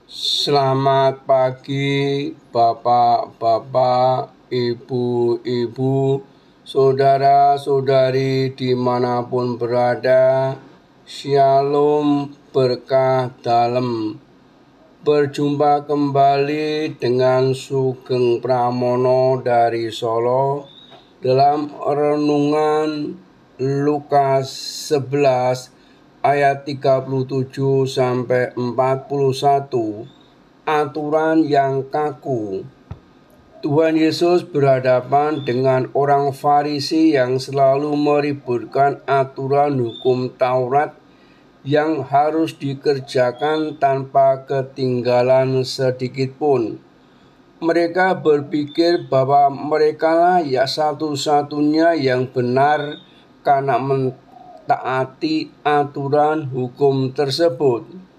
Selamat pagi, Bapak-bapak, Ibu-ibu, saudara-saudari dimanapun berada. Shalom, berkah dalam. Berjumpa kembali dengan Sugeng Pramono dari Solo dalam renungan Lukas 11 ayat 37 sampai 41. Aturan yang kaku. Tuhan Yesus berhadapan dengan orang Farisi yang selalu meributkan aturan hukum Taurat yang harus dikerjakan tanpa ketinggalan sedikit pun. Mereka berpikir bahwa merekalah satu-satunya yang benar karena mentaati aturan hukum tersebut.